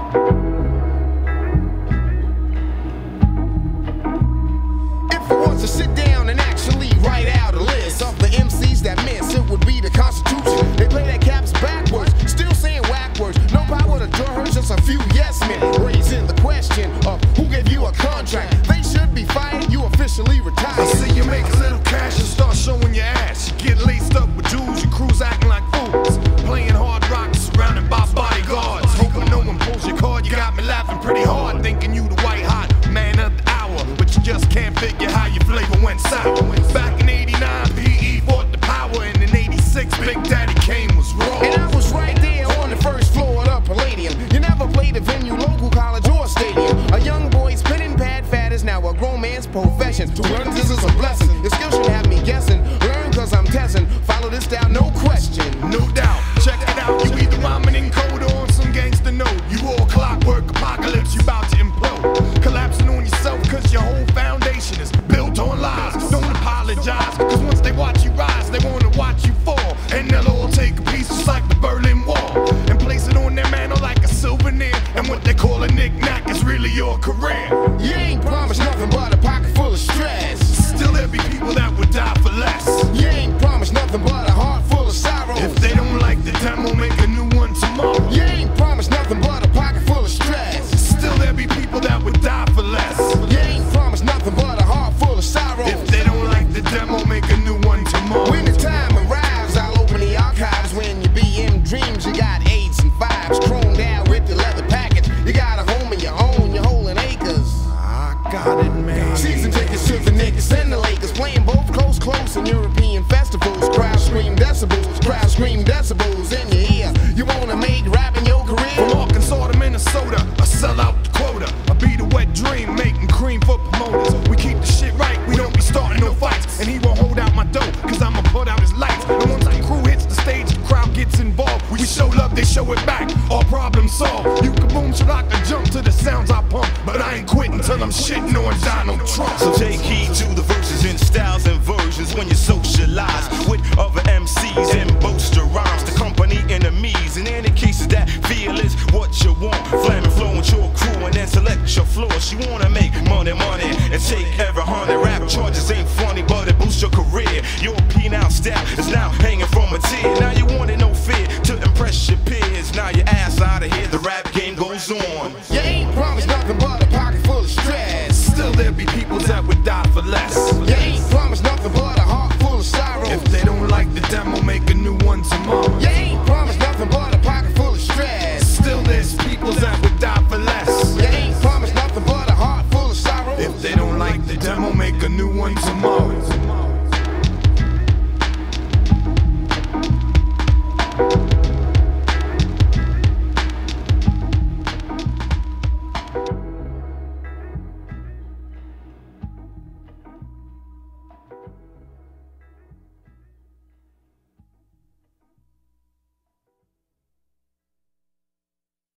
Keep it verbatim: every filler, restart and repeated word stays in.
If I was to sit down and actually write out a list of the M Cs that miss, it would be the Constitution. They play their caps backwards, still saying whack words. No power to durhust, just a few yes men. Raising the question of who gave you a contract. They should be fired, you officially retired. I see you make a little cash and start showing your ass. You get laced up with jewels, your crew's acting like fools. Playing hard rock, surrounded by bodyguards. Hoping no one pulls your card, you got me laughing pretty hard. Thinking you the white hot man of the hour, but you just can't figure how your flavor went sour. Back in eighty-nine, P E fought the power, and in eighty-six, Big Daddy Kane was raw. And I was right there on the first floor of the Palladium. You never played a venue, local college or stadium. A young boy's pen and pad fad is now a grown man's profession. To learn this is a blessing. Your skill should have me guessing. Learn cause I'm testing. Follow this down, no question. No doubt, check it out. You either rhyming in code or on some gangster note. You all clockwork apocalypse, you about to implode. Collapsing on yourself cause your whole foundation is built on lies. Don't apologize, cause once they watch you rise, they wanna watch you fall. And they'll all take a piece just like the Berlin Wall and place it on their mantle like a souvenir. And what they call a knick-knack is really your career. You ain't promised nothing but a pocket full of stress. Still there'll be people that would die for less. You ain't promised nothing but a heart full of sorrow. If they don't like the demo, make a new one tomorrow. You ain't promised nothing but a pocket full of stress. Still there'll be people that would die for less. You ain't promised nothing but a heart full of sorrow. If they don't like the demo, make a new one tomorrow. When the time arrives, I'll open the archives. When you be in dreams, you got eights and fives, chromed out with the leather package. You got a home of your own, you're holding acres. I got it, man. Season tickets to the Knicks and the Lakers, playing both close, close in European festivals. Crowd scream decibels, crowd scream decibels in your ear. You wanna make rapping your career? From Arkansas to Minnesota, I sell out the quota. I be the wet dream, making cream for promoters. We keep the shit right, we don't be starting no fights. And he won't hold out my dough, cause I'ma put out his lights. And once the crew hits the stage, the crowd gets involved. We show love, they show it back, all problems solved. You can boom, so I can jump to the sounds I pump. But I ain't quitting till I'm shitting on Donald Trump. So take heed to the verses in styles and versions when you socialize with other M Cs and boast your rhymes to company enemies. In any cases that feel is what you want. Flame and flow with your crew and then select your floors. You wanna make money, money and take every hundred. Rap charges ain't funny, but it boosts your career. Your penile style is now hanging from a tear. Now you want it no fear to impress your peers. Now your ass out of here, the rap game goes on. You ain't promised nothing but a pocket full of stress. Still there'll be people that would die for less. You ain't promised nothing but a heart full of sorrow. If they don't like the demo, make a new one tomorrow.